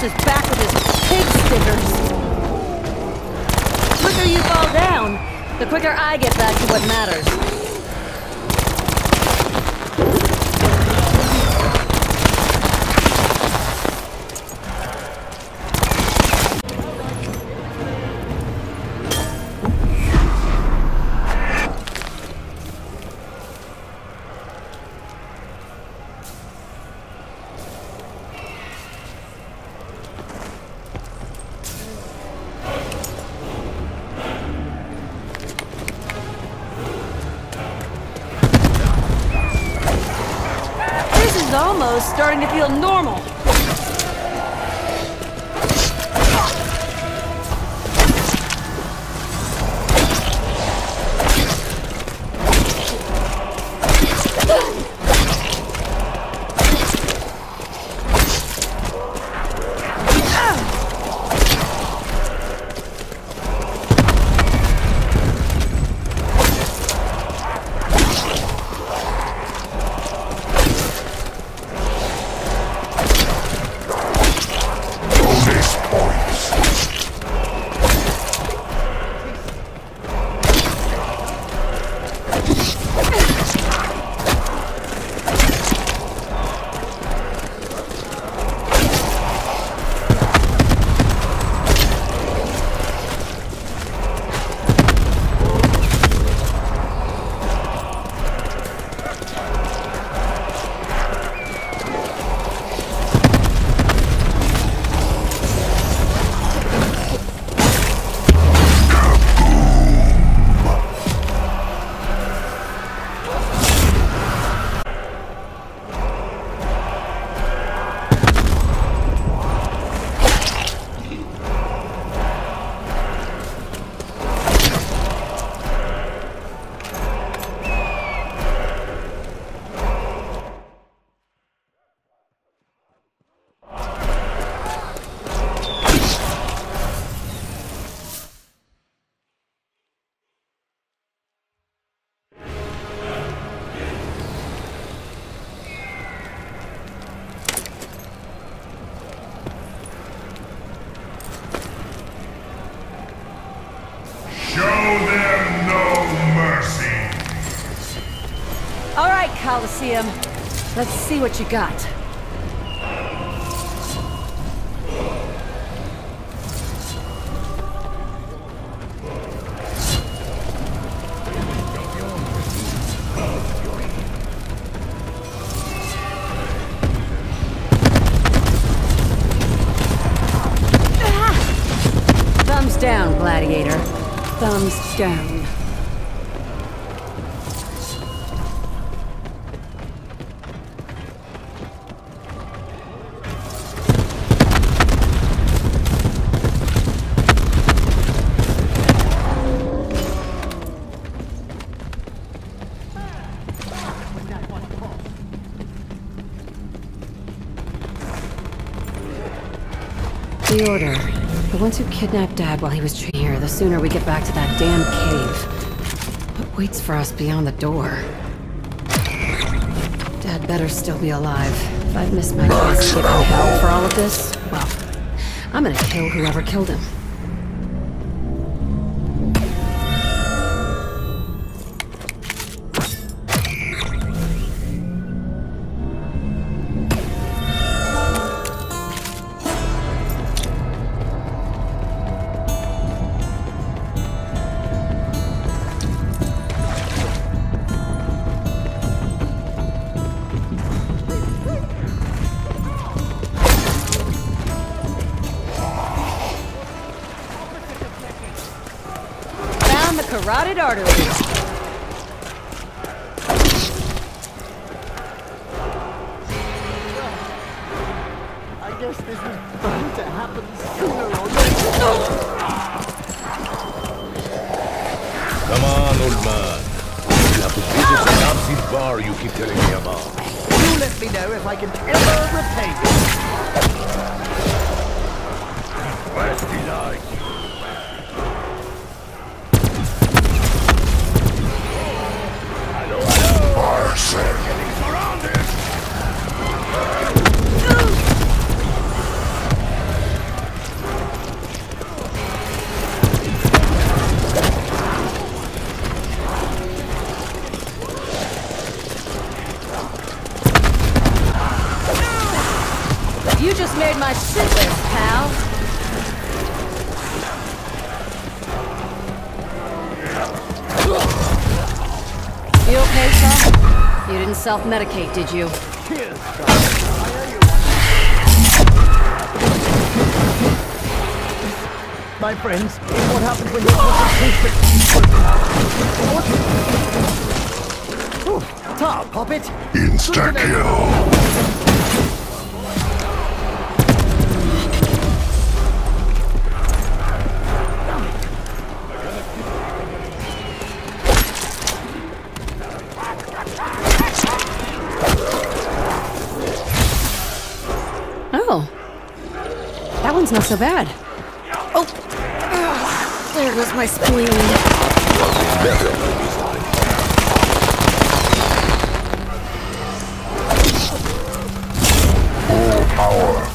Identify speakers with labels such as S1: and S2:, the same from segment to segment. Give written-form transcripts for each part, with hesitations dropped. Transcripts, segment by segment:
S1: is back with his pig stickers. The quicker you fall down, the quicker I get back to what matters. Almost starting to feel normal. Coliseum. Let's see what you got. Thumbs down, gladiator. Thumbs down. The order. The ones who kidnapped Dad while he was here, the sooner we get back to that damn cave. What waits for us beyond the door? Dad better still be alive. If I've missed my chance to give him hell for all of this, well, I'm gonna kill whoever killed him. Carotid arteries.
S2: I guess this was bound to happen sooner or later.
S3: Come on, old man. You have to visit the Nazi bar you keep telling me about.
S2: You let me know if I can ever repay you.
S3: Where's the light?
S1: didn't self-medicate, did you?
S2: Cheers, guys. I owe you one. My friends, what happens when your concentration... What? Tar, pop it.
S4: Insta-kill.
S1: Oh. That one's not so bad. Oh! There goes my spleen.
S4: Full power.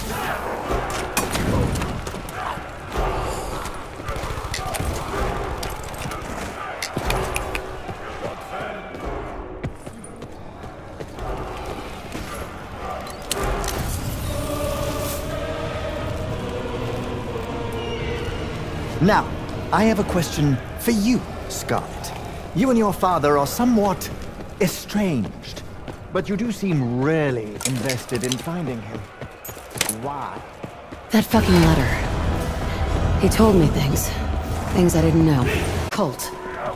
S2: Now, I have a question for you, Scarlet. You and your father are somewhat estranged, but you do seem really invested in finding him. Why?
S1: That fucking letter. He told me things. Things I didn't know. Cult.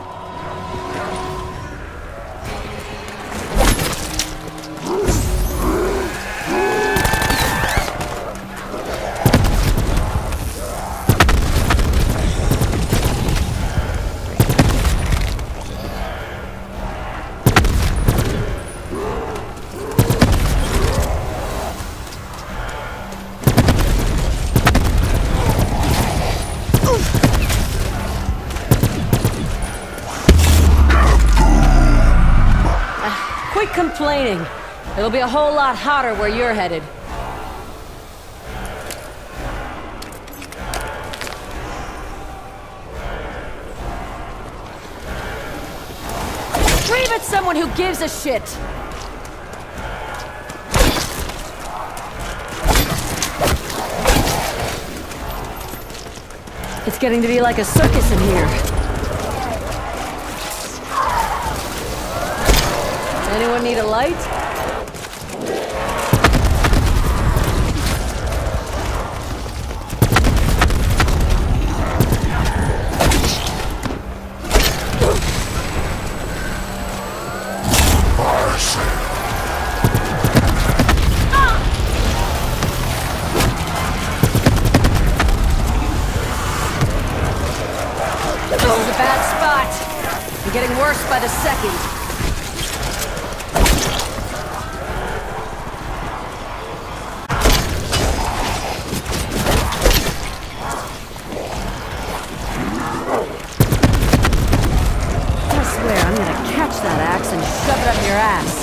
S1: Quit complaining. It'll be a whole lot hotter where you're headed. Scream at someone who gives a shit! It's getting to be like a circus in here. Anyone need a light? This is a bad spot. You're getting worse by the second. That axe and shove it up your ass.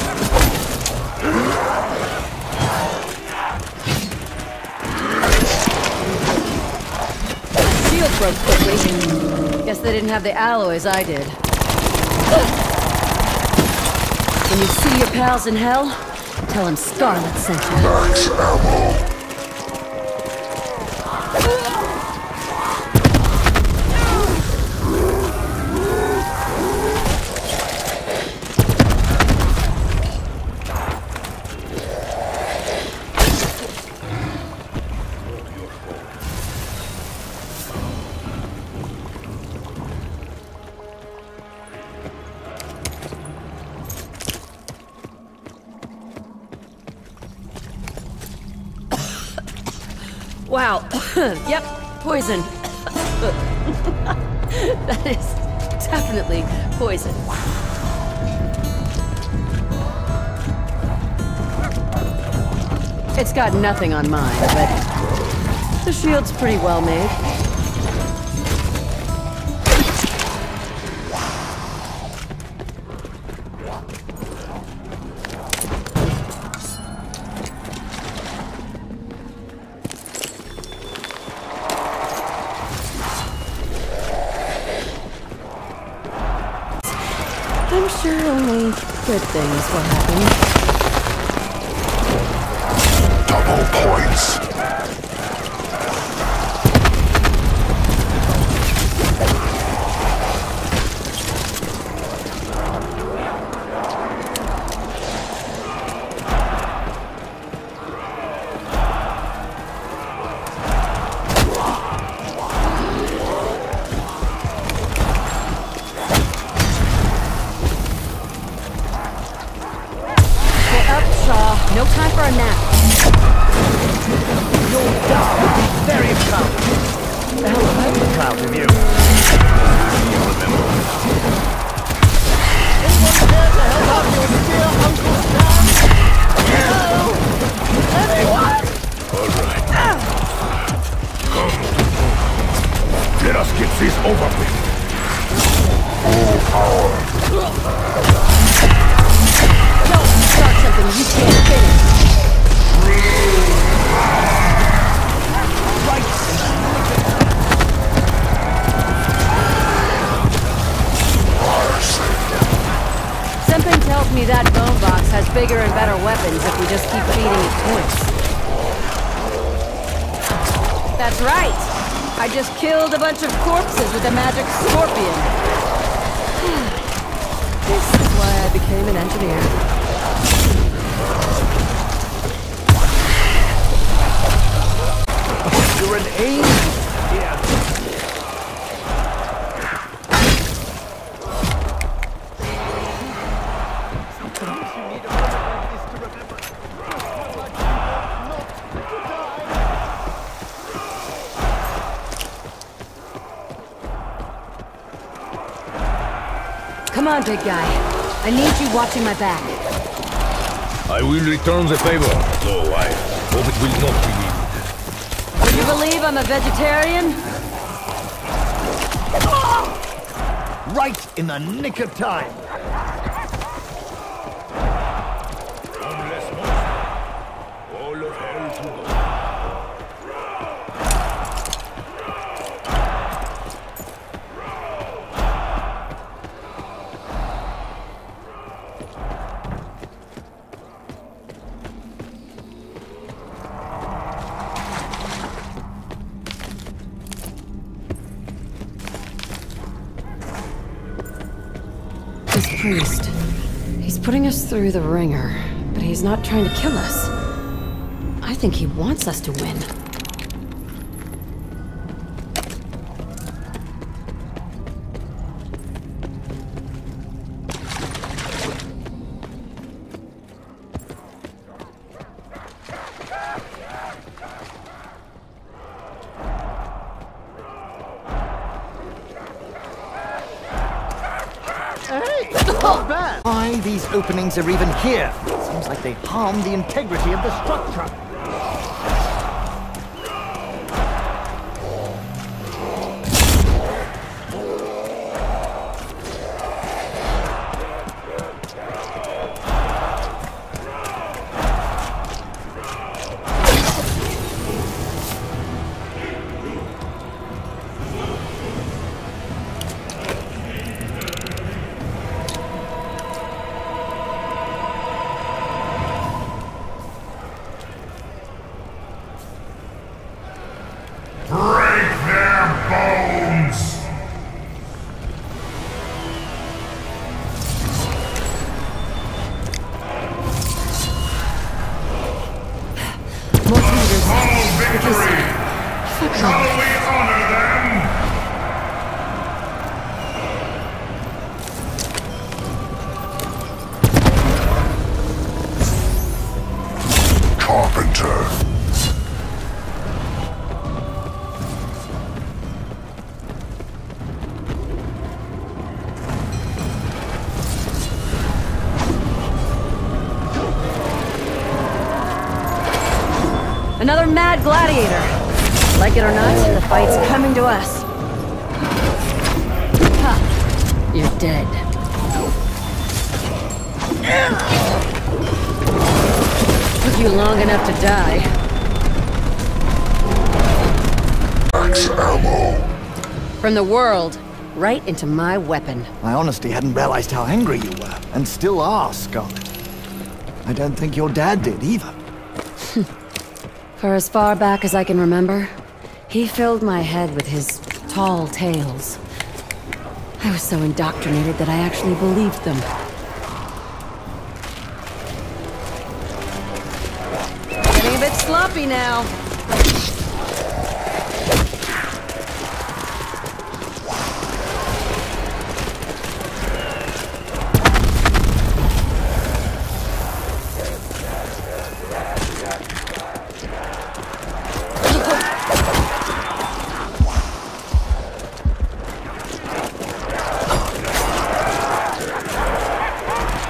S1: Shield broke quickly. Guess they didn't have the alloys I did. When you see your pals in hell, tell them Scarlet sent you.
S4: Max ammo.
S1: Wow. Yep, poison. That is definitely poison. It's got nothing on mine, but the shield's pretty well made. I'm sure only good things will happen.
S4: Double points.
S3: over with.
S4: Full power.
S1: Don't start something you can't finish. Something tells me that bone box has bigger and better weapons if we just keep feeding it points. That's right! I just killed a bunch of corpses with a magic scorpion. This is why I became an engineer.
S2: You're an angel.
S1: Come on, big guy. I need you watching my back.
S3: I will return the favor, though I hope it will not be needed.
S1: Do you believe I'm a vegetarian?
S2: Right in the nick of time.
S3: Unless most, all of hell to go.
S1: This priest. He's putting us through the ringer, but he's not trying to kill us. I think he wants us to win.
S2: Hey, not bad. Why these openings are even here? Seems like they harm the integrity of the structure.
S4: Break their bones!
S1: More fingers.
S4: Full victory! Shall we honor them? Carpenter.
S1: Another mad gladiator. Like it or not, the fight's coming to us. Ha! You're dead. Took you long enough to die.
S4: Max ammo.
S1: From the world, right into my weapon.
S2: I honestly hadn't realized how angry you were, and still are, Scarlet. I don't think your dad did either.
S1: For as far back as I can remember, he filled my head with his tall tales. I was so indoctrinated that I actually believed them. Getting a bit sloppy now.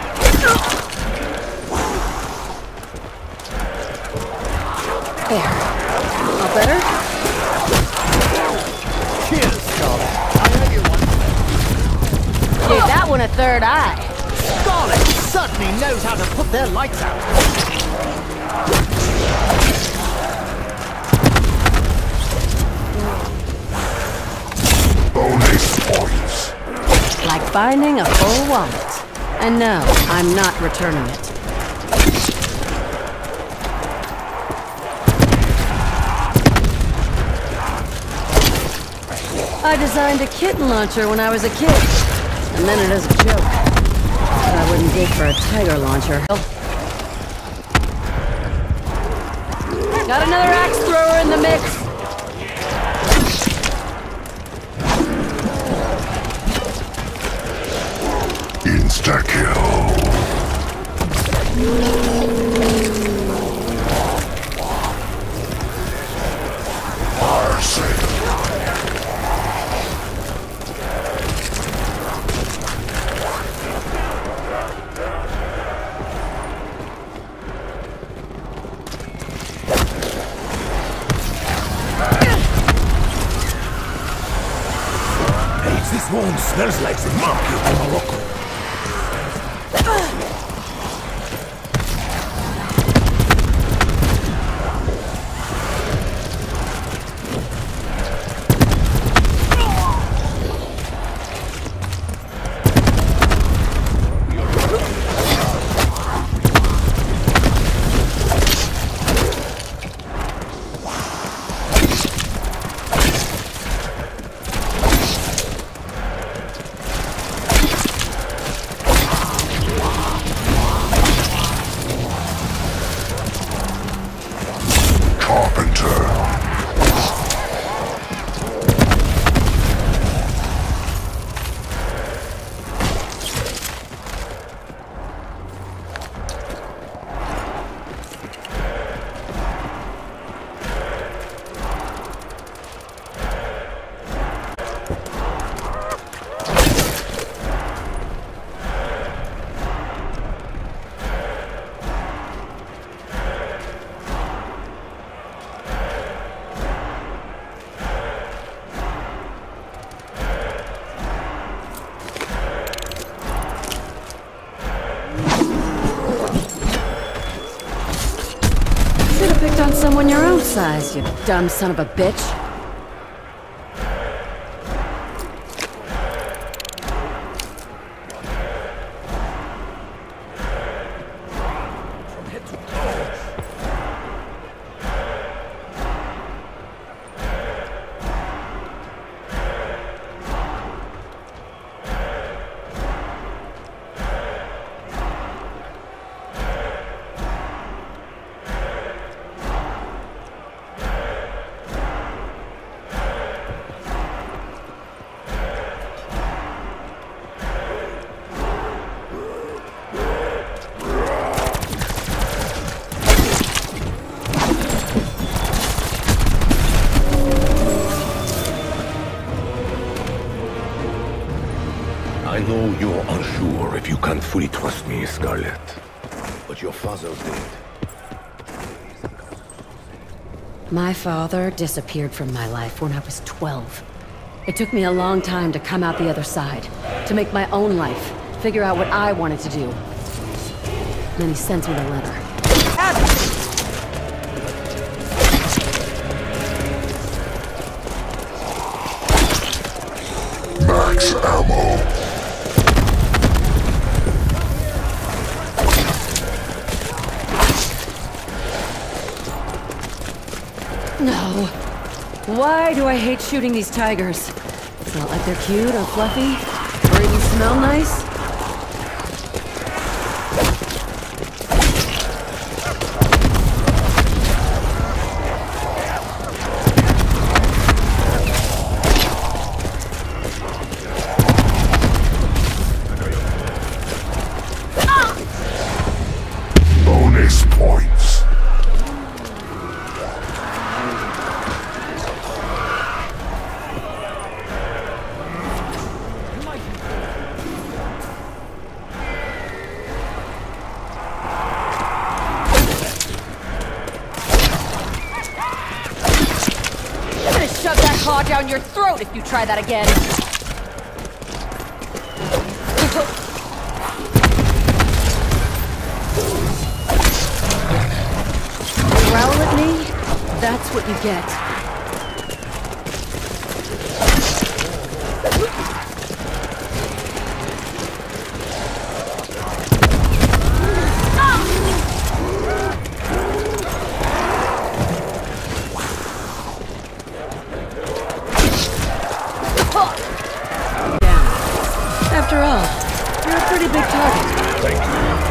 S1: There. one a third eye.
S2: Scarlet certainly knows how to put their lights out.
S4: Bonus points.
S1: Like finding a full wallet. And no, I'm not returning it. I designed a kitten launcher when I was a kid. I meant it as a joke. But I wouldn't dig for a tiger launcher. Got another axe thrower in the mix.
S4: Insta-kill.
S3: This wound smells like the market in Morocco.
S1: Picked on someone your own size, you dumb son of a bitch.
S3: I know you're unsure if you can fully trust me, Scarlet. But your father did.
S1: My father disappeared from my life when I was 12. It took me a long time to come out the other side, to make my own life, figure out what I wanted to do. Then he sent me a letter.
S4: Max ammo.
S1: No. Why do I hate shooting these tigers? It's not like they're cute or fluffy, or even smell nice.
S4: Bonus points.
S1: Shove that claw down your throat if you try that again. Growl at me? That's what you get. After all, you're a pretty big target.
S3: Thank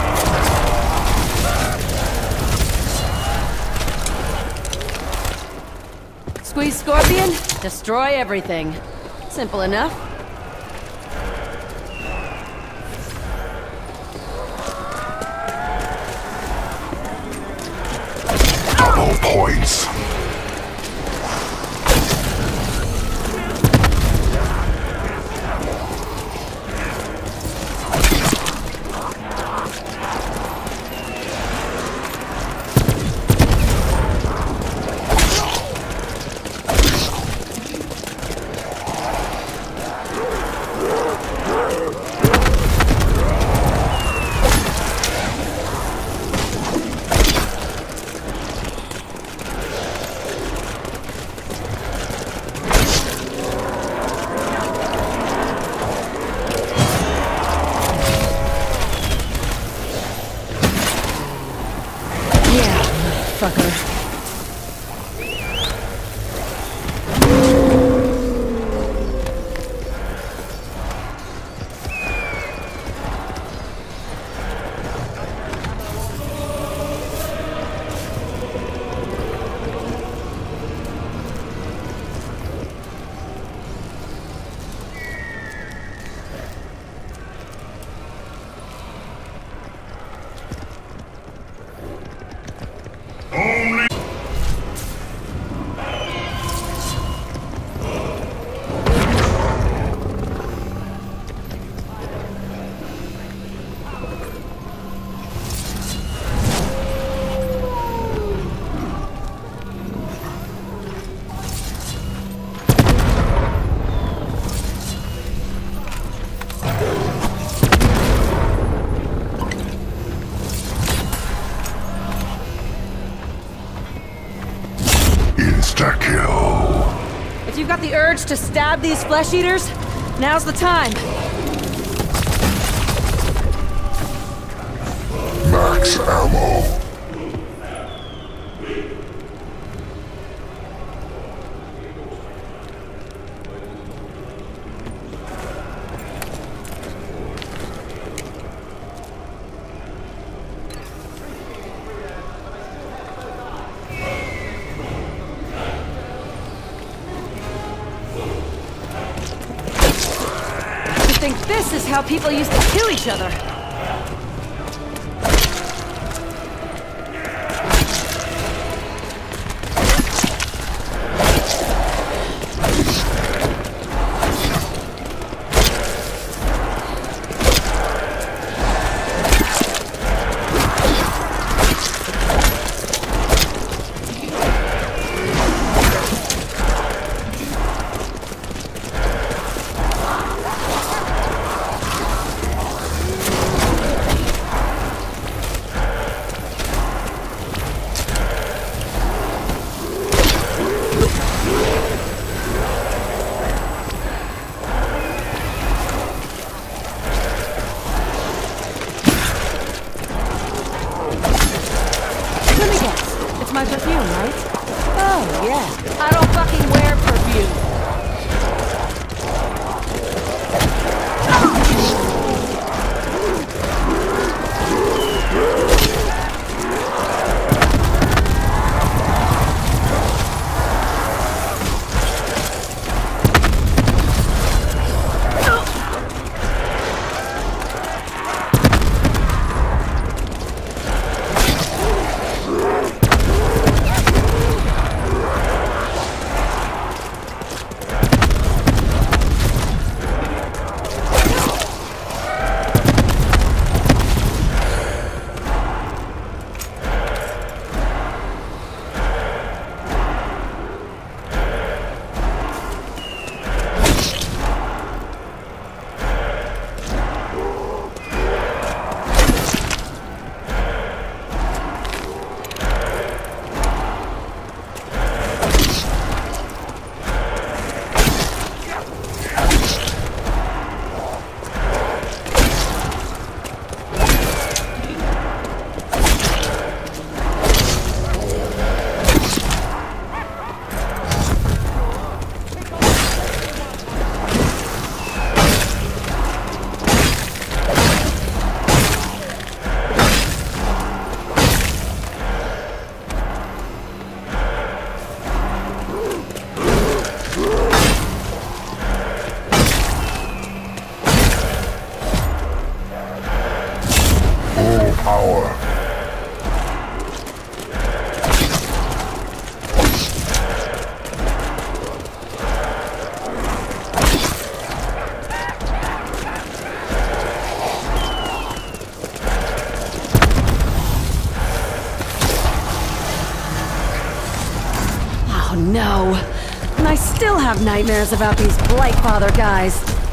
S3: you.
S1: Squeeze Scorpion, destroy everything. Simple enough.
S4: Double points.
S1: Fucker.
S4: Insta-kill.
S1: If you've got the urge to stab these flesh eaters, now's the time.
S4: Max ammo.
S1: I think this is how people used to kill each other.
S4: power.
S1: Oh no! And I still have nightmares about these Blightfather guys.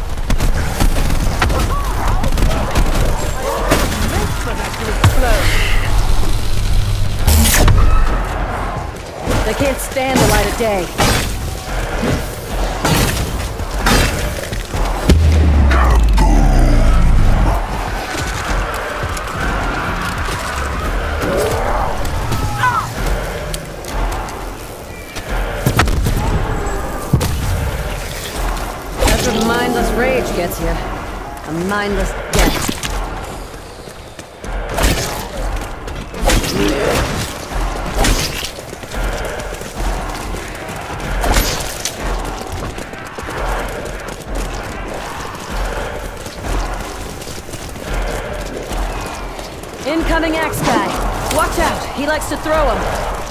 S1: They can't stand the light of day. That's what mindless rage gets you. A mindless death. Incoming axe guy. Watch out, he likes to throw them.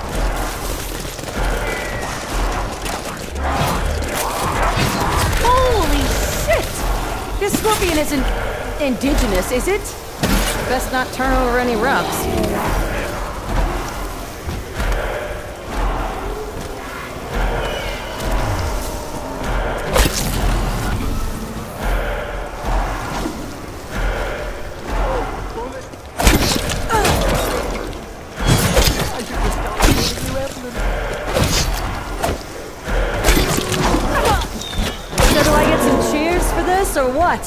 S1: Holy shit! This scorpion isn't indigenous, is it? Best not turn over any rocks. So do I get some cheers for this, or what?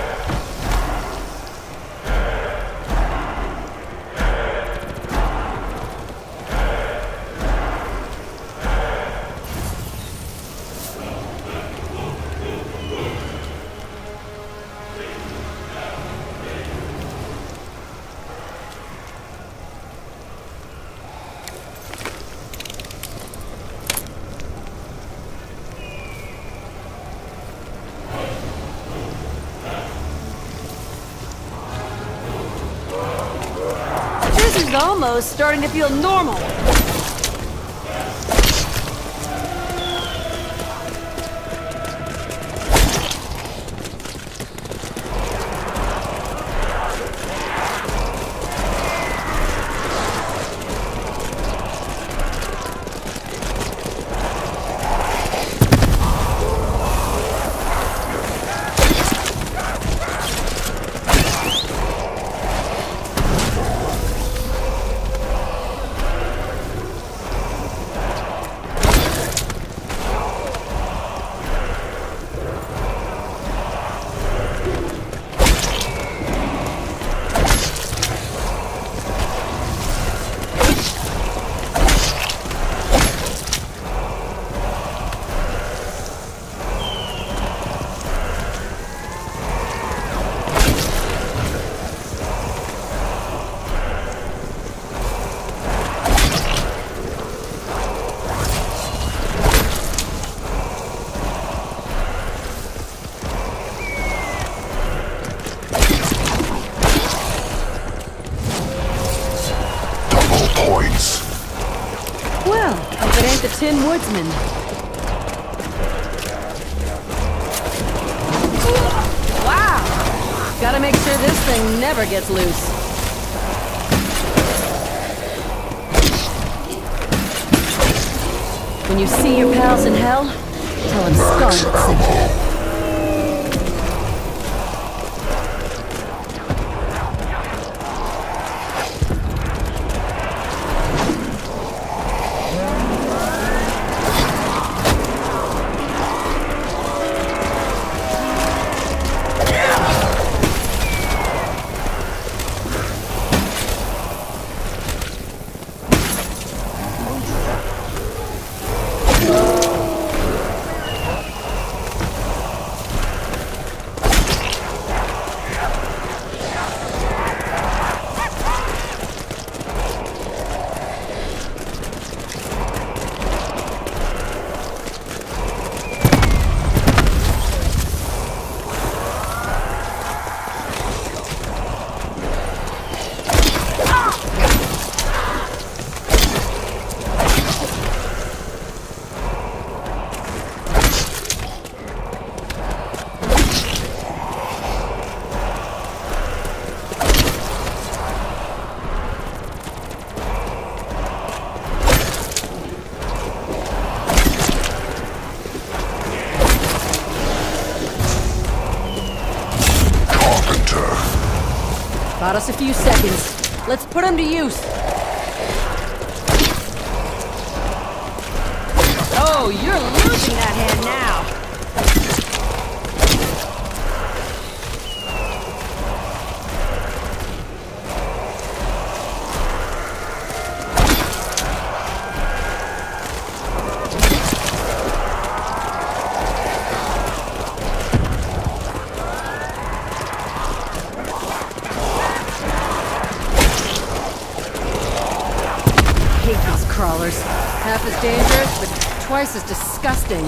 S1: This is almost starting to feel normal.
S4: Points.
S1: Well, if it ain't the Tin Woodsman. Wow! Gotta make sure this thing never gets loose. When you see your pals in hell, tell them Scarlet sent you. Bought us a few seconds. Let's put them to use. Oh, you're losing that hand now. Crawlers. Half as dangerous, but twice as disgusting.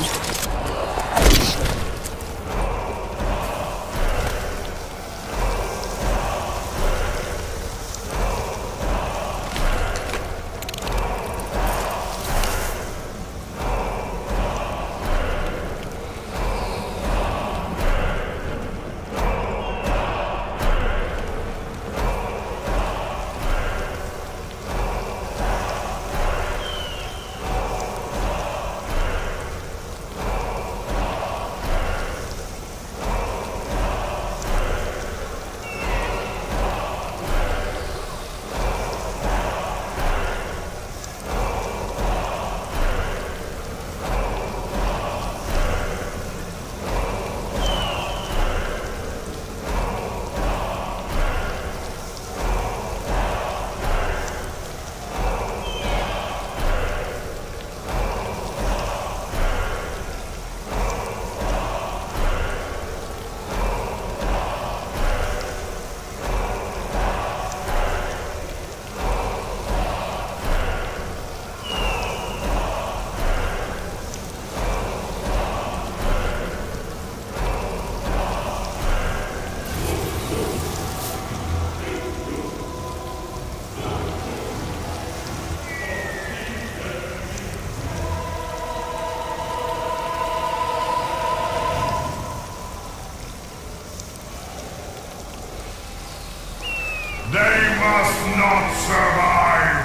S4: They must not survive!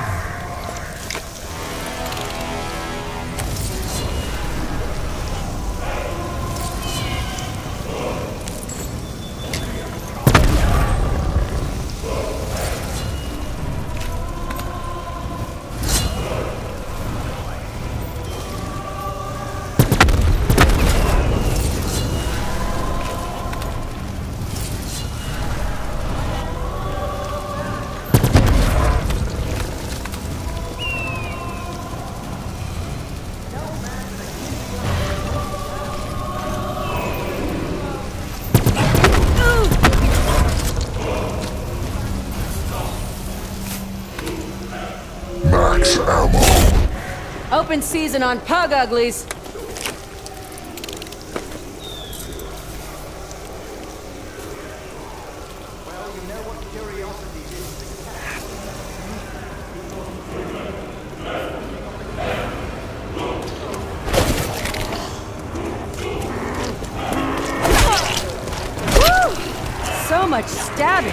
S3: Max ammo.
S1: Open season on Pug Uglies. Woo! So much stabbing.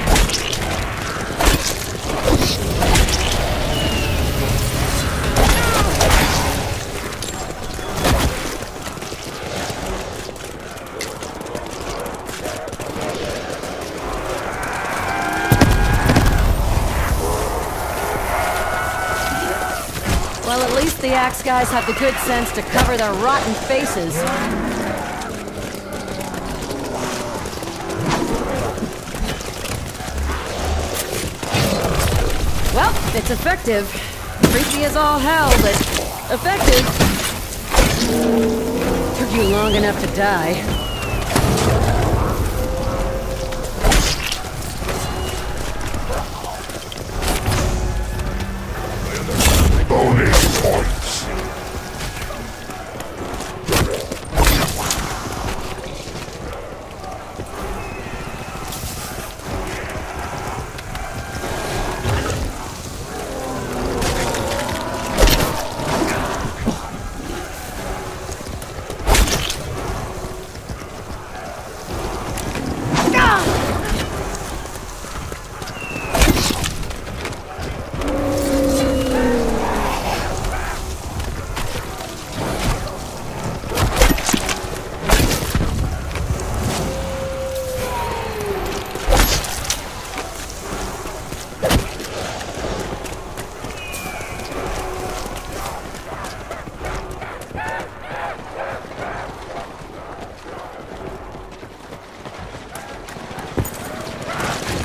S1: Well, at least the axe guys have the good sense to cover their rotten faces. Well, it's effective. Freaky as all hell, but effective. Took you long enough to die.
S3: Bonus points.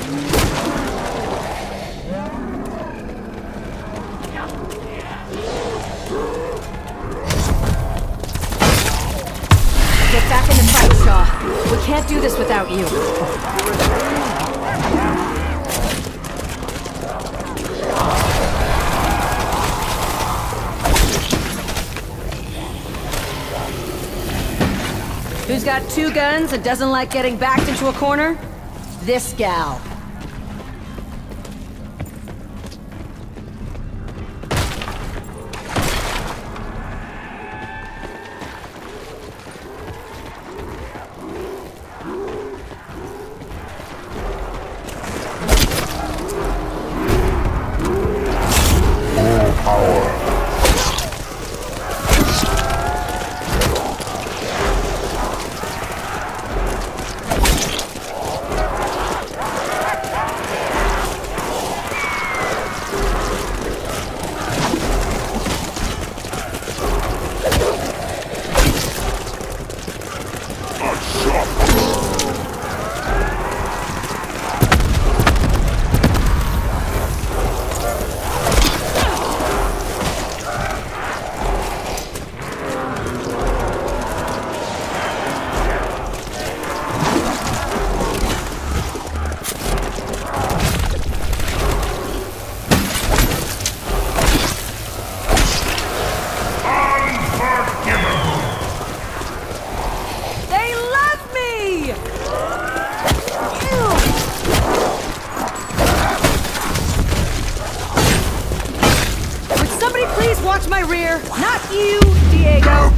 S1: Get back in the fight, Shaw. We can't do this without you. Who's got 2 guns and doesn't like getting backed into a corner? This gal. Watch my rear, not you, Diego.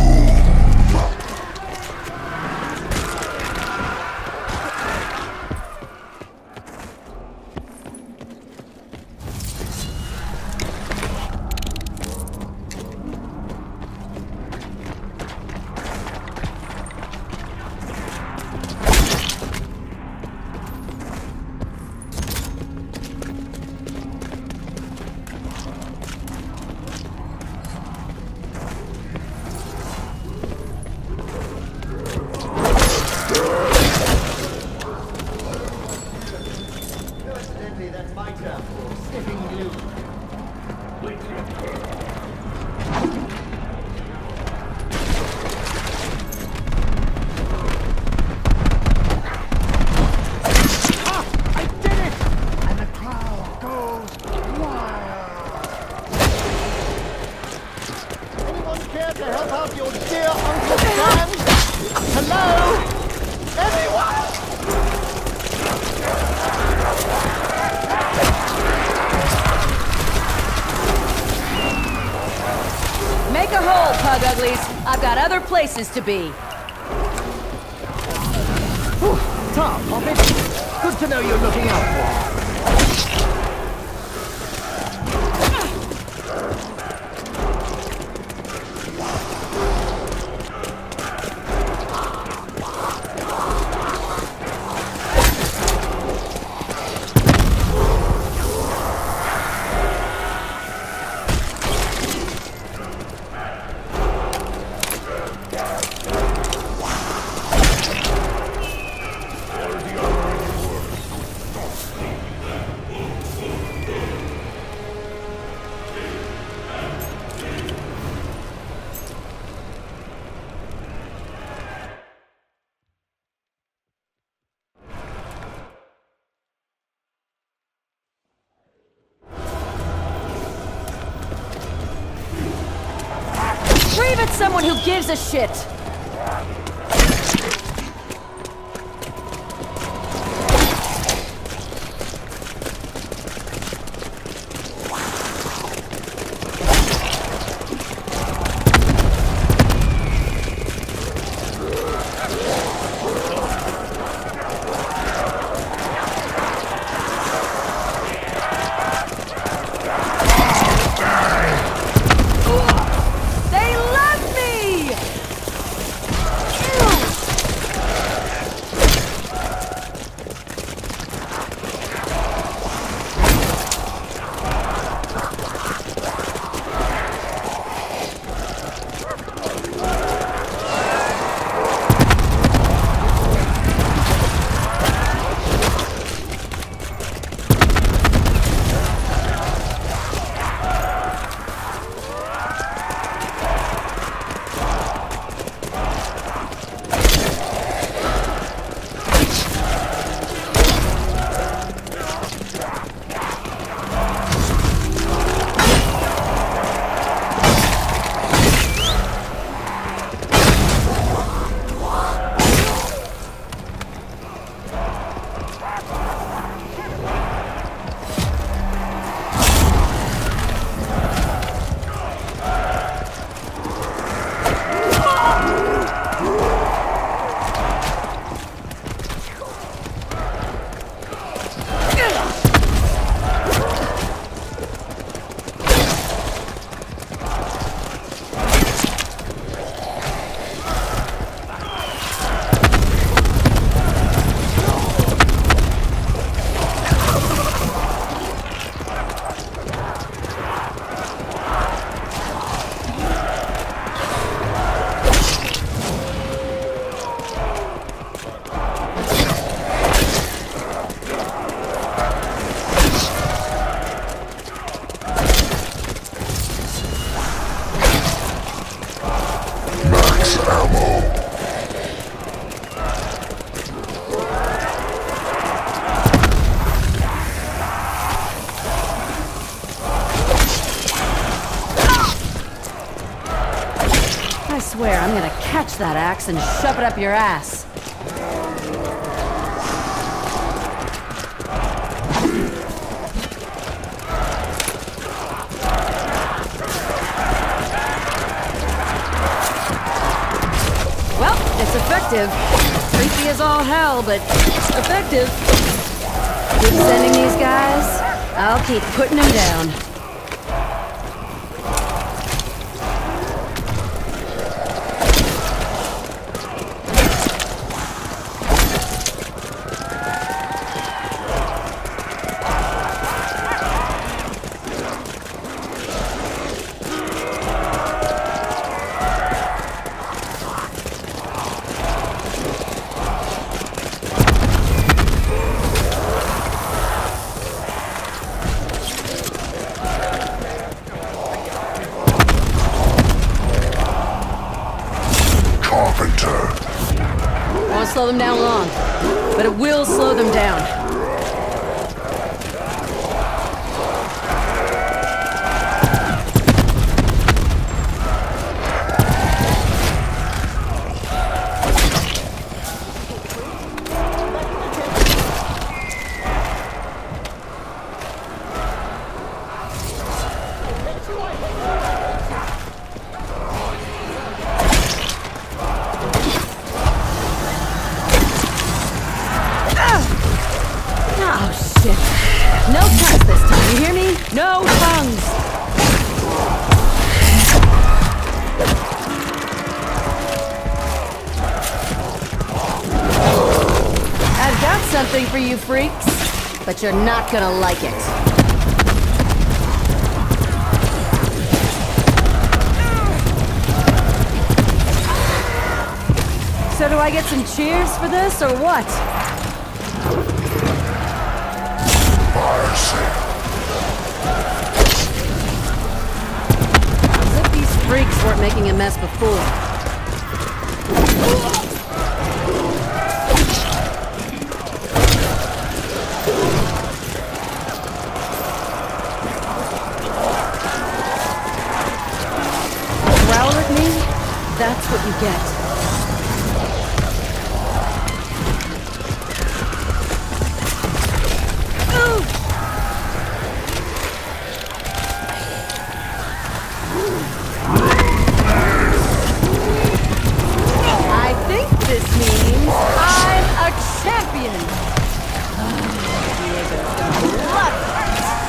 S1: Make a hole, Pug Uglies. I've got other places to be.
S2: Whew, Tom, Poppet. Good to know you're looking out for.
S1: Brave at someone who gives a shit! Fetch that axe and shove it up your ass. Well, it's effective. Creepy as all hell, but effective. Keep sending these guys. I'll keep putting them down. Won't slow them down long, but it will slow them down. No tongues this time, you hear me? No tongues! I've got something for you freaks, but you're not gonna like it. So do I get some cheers for this, or what? As if these freaks weren't making a mess before. Growl at me? That's what you get. This means I'm a champion! Diego's gonna love it!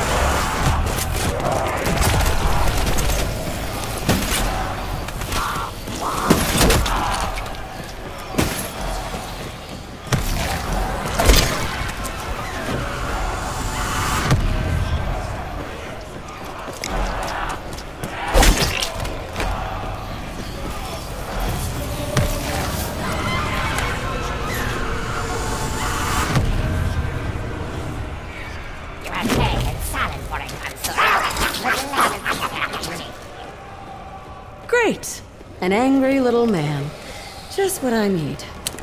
S1: Great! An angry little man. Just what I need.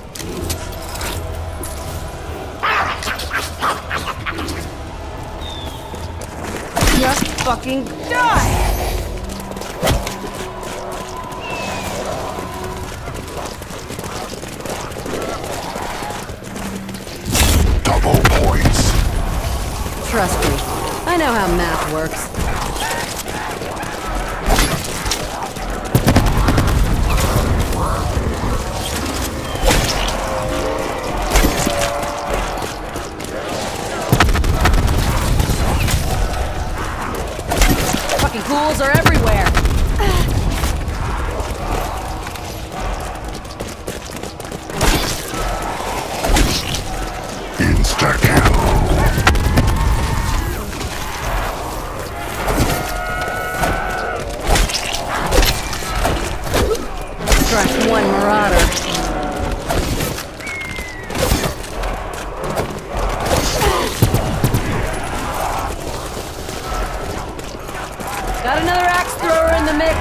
S1: Just fucking die!
S4: Double points.
S1: Trust me, I know how math works. Fucking ghouls are everywhere!
S4: Insta-kill.
S1: Crush one marauder. Got another axe thrower in the mix.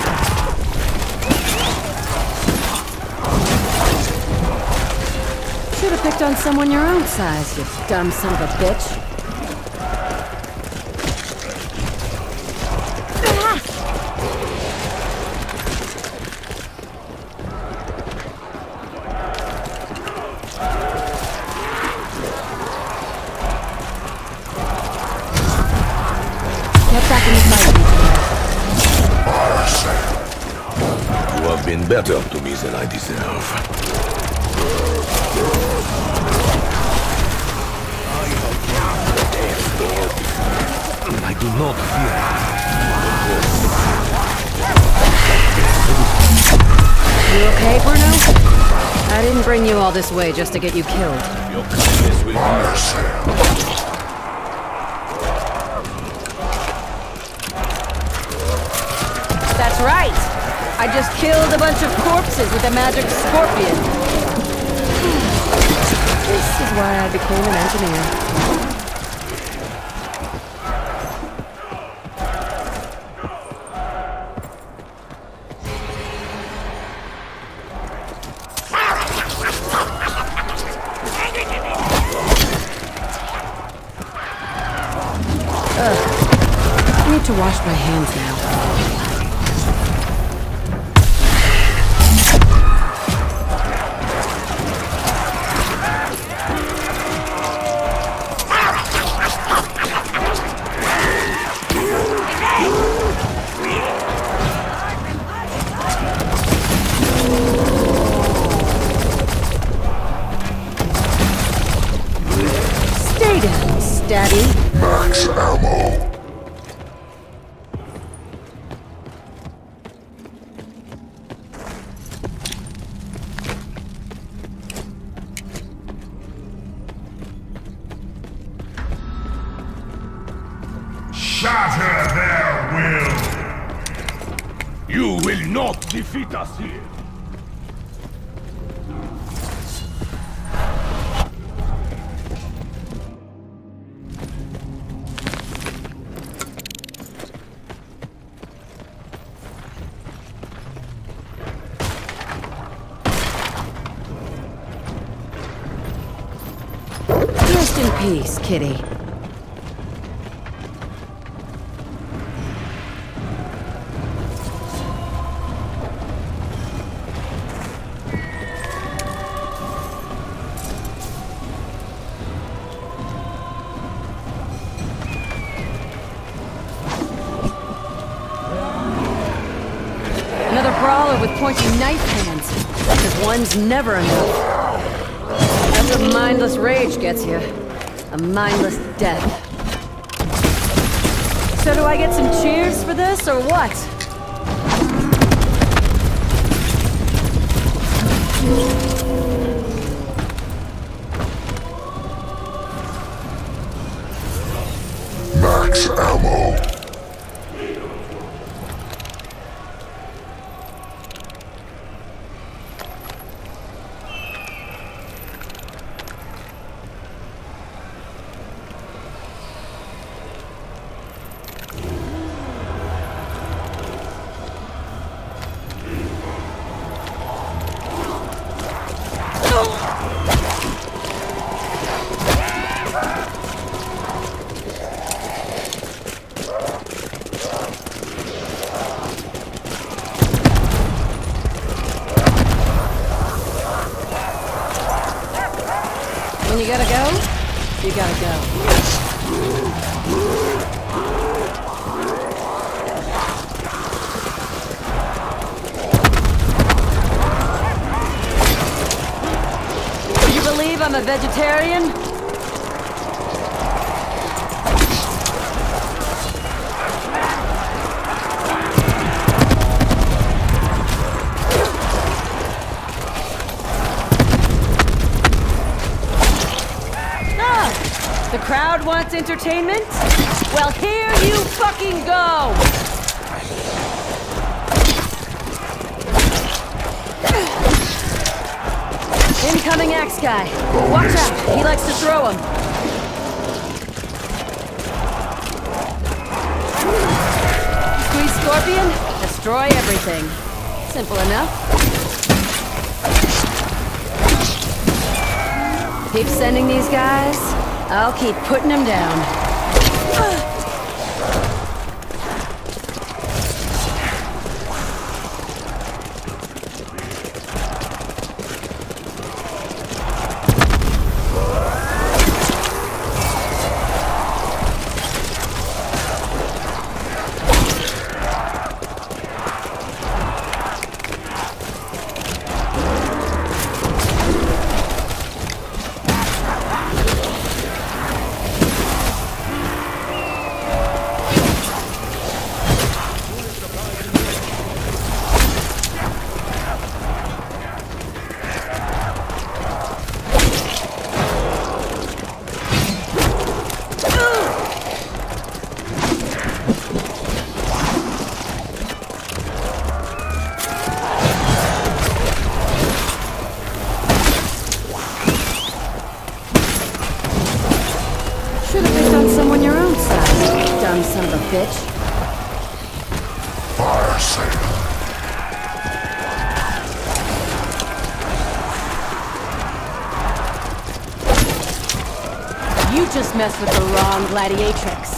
S1: Should have picked on someone your own size, you dumb son of a bitch.
S3: been better to me than I deserve. I do not fear.
S1: You okay, Bruno? I didn't bring you all this way just to get you killed.
S3: Your kindness will be...
S1: That's right! I just killed a bunch of corpses with a magic scorpion. This is why I became an engineer. I need to wash my hands now. Stay down, Stabby.
S4: Max ammo. Shatter their will!
S3: You will not defeat us here!
S1: Rest in peace, kitty. Another brawler with pointy knife hands. Because one's never enough. That's what mindless rage gets you. A mindless death. So do I get some cheers for this, or what?
S4: Max ammo.
S1: When you gotta go, you gotta go. Do you believe I'm a vegetarian? The crowd wants entertainment? Well, here you fucking go! Incoming axe guy. Watch out, he likes to throw them. Squeeze scorpion, destroy everything. Simple enough. Keep sending these guys. I'll keep putting them down. young son of a bitch.
S4: Fire sale.
S1: You just messed with the wrong gladiatrix.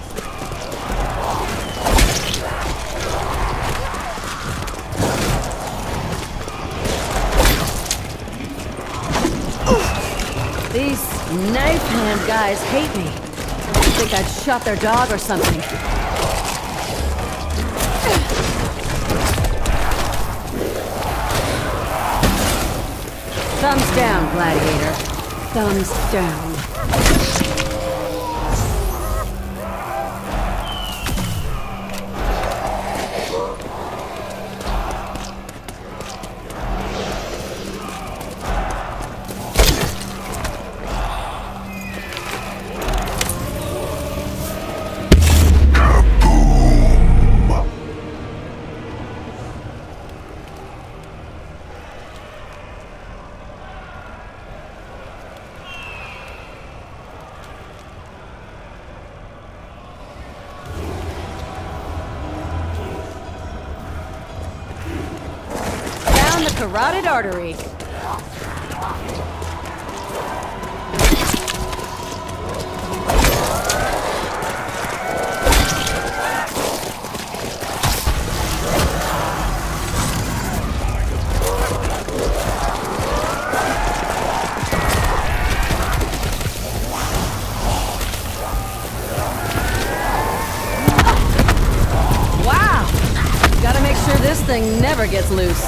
S1: These knife hand guys hate me. I think I'd shot their dog or something. Thumbs down, gladiator. Thumbs down. The carotid artery. Wow! Gotta make sure this thing never gets loose.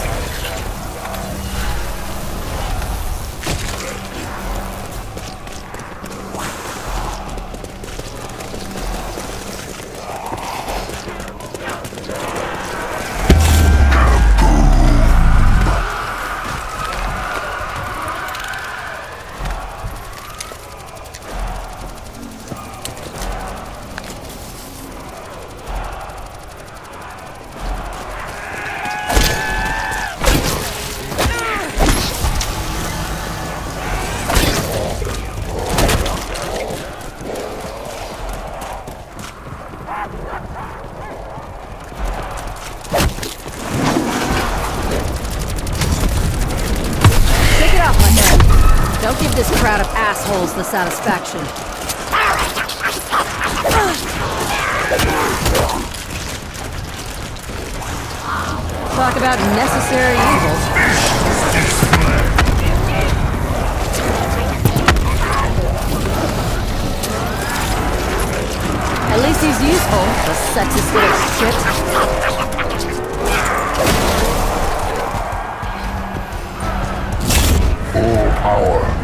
S1: Don't give this crowd of assholes the satisfaction. Talk about necessary evils. At least he's useful, the sexist little shit.
S4: Full power.